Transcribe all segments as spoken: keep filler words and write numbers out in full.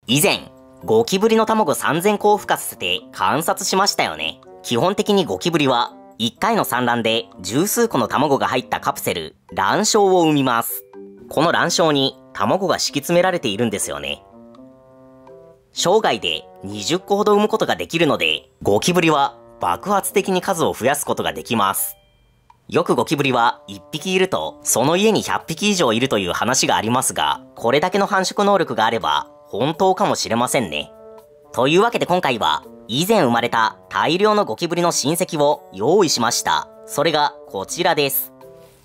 以前、ゴキブリの卵さんぜんこを孵化させて観察しましたよね。基本的にゴキブリはいっかいの産卵で十数個の卵が入ったカプセル、卵床を産みます。この卵床に卵が敷き詰められているんですよね。生涯でにじゅっこほど産むことができるので、ゴキブリは爆発的に数を増やすことができます。よくゴキブリはいっぴきいると、その家にひゃっぴき以上いるという話がありますが、これだけの繁殖能力があれば、本当かもしれませんね。というわけで今回は、以前生まれた大量のゴキブリの親戚を用意しました。それがこちらです。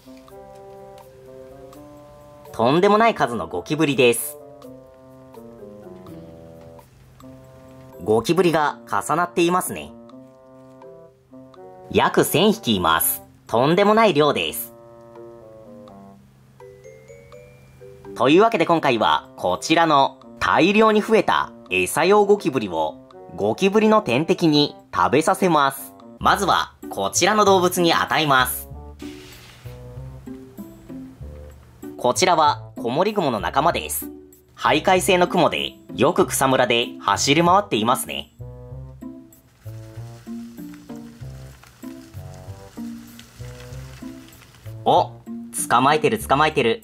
とんでもない数のゴキブリです。ゴキブリが重なっていますね。約せんひきいます。とんでもない量です。というわけで今回はこちらの大量に増えた餌用ゴキブリをゴキブリの天敵に食べさせます。まずはこちらの動物に与えます。こちらはコモリグモの仲間です。徘徊性のクモでよく草むらで走り回っていますね。お、捕まえてる捕まえてる。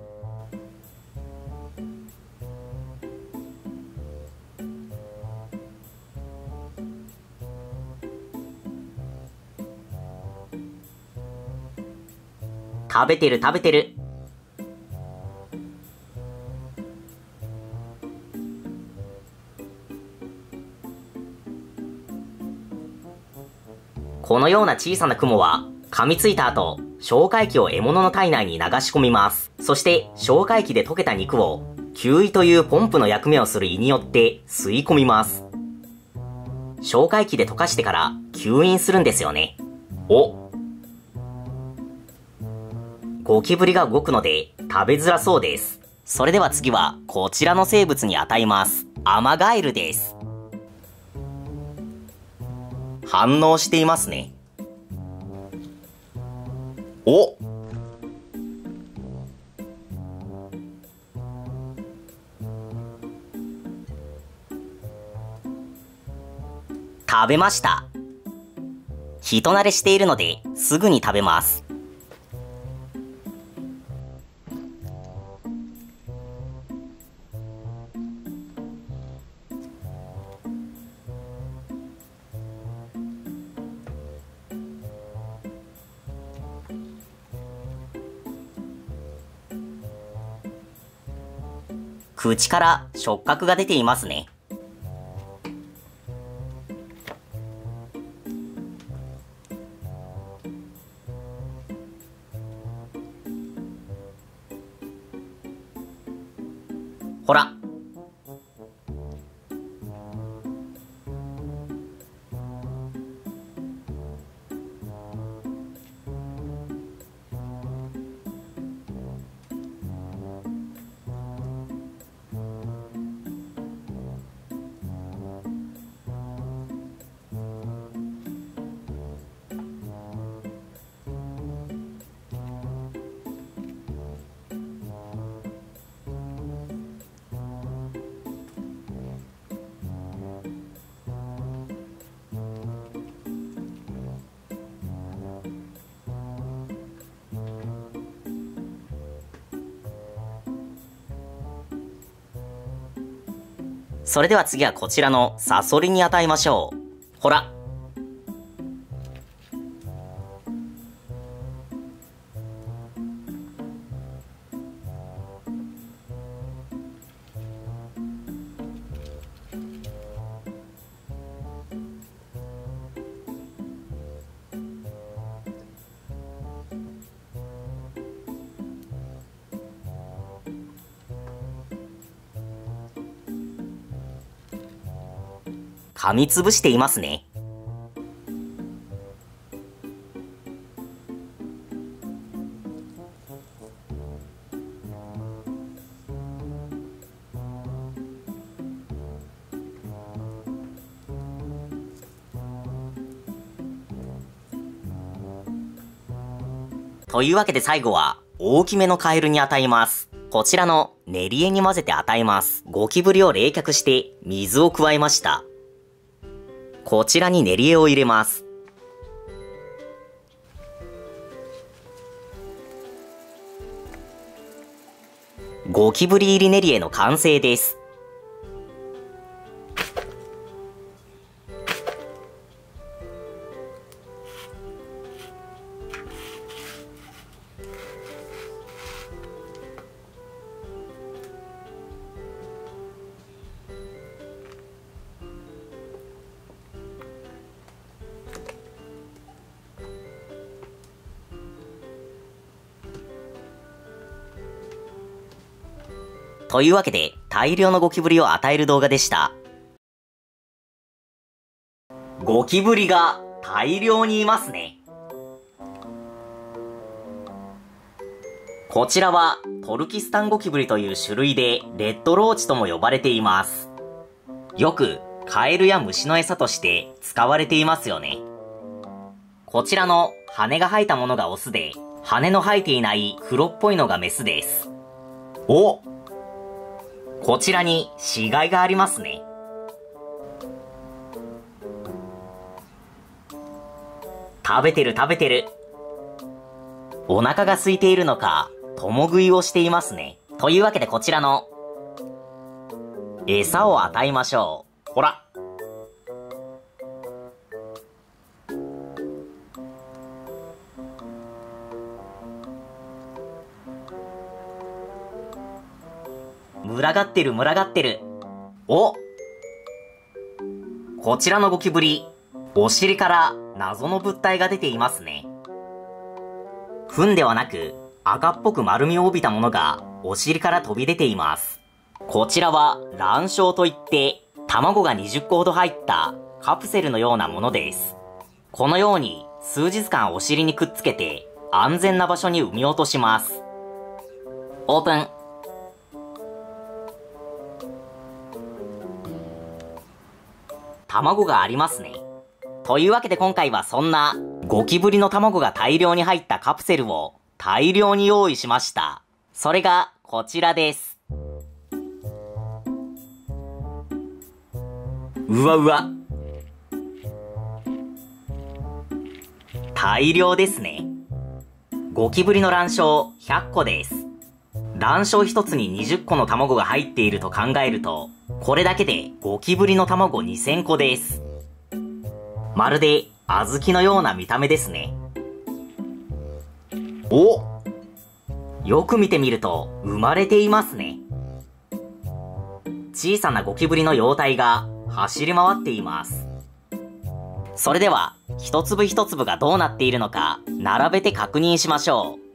食べてる食べてる。このような小さなクモは噛みついた後、消化液を獲物の体内に流し込みます。そして消化液で溶けた肉を吸胃というポンプの役目をする胃によって吸い込みます。消化液で溶かしてから吸引するんですよね。お、ゴキブリが動くので食べづらそうです。それでは次はこちらの生物に与えます。アマガエルです。反応していますね。お、食べました。人慣れしているのですぐに食べます。口から触覚が出ていますね。ほら。それでは次はこちらのサソリに与えましょう。ほら。噛みつぶしていますね。というわけで最後は大きめのカエルに与えます。こちらの練り餌に混ぜて与えます。ゴキブリを冷却して水を加えました。こちらに練り餌を入れます。ゴキブリ入り練り餌の完成です。というわけで、大量のゴキブリを与える動画でした。ゴキブリが大量にいますね。こちらはトルキスタンゴキブリという種類で、レッドローチとも呼ばれています。よくカエルや虫の餌として使われていますよね。こちらの羽が生えたものがオスで、羽の生えていない黒っぽいのがメスです。お！こちらに死骸がありますね。食べてる食べてる。お腹が空いているのか、共食いをしていますね。というわけでこちらの餌を与えましょう。ほら。群がってる群がってる。お！こちらのゴキブリ、お尻から謎の物体が出ていますね。糞ではなく赤っぽく丸みを帯びたものがお尻から飛び出ています。こちらは卵床といって卵がにじゅっこほど入ったカプセルのようなものです。このように数日間お尻にくっつけて安全な場所に産み落とします。オープン。卵がありますね。というわけで今回はそんなゴキブリの卵が大量に入ったカプセルを大量に用意しました。それがこちらです。うわうわ。大量ですね。ゴキブリの卵床ひゃっこです。卵床ひとつににじゅっこの卵が入っていると考えると、これだけでゴキブリの卵にせんこです。まるで小豆のような見た目ですね。お！よく見てみると生まれていますね。小さなゴキブリの幼体が走り回っています。それでは一粒一粒がどうなっているのか並べて確認しましょう。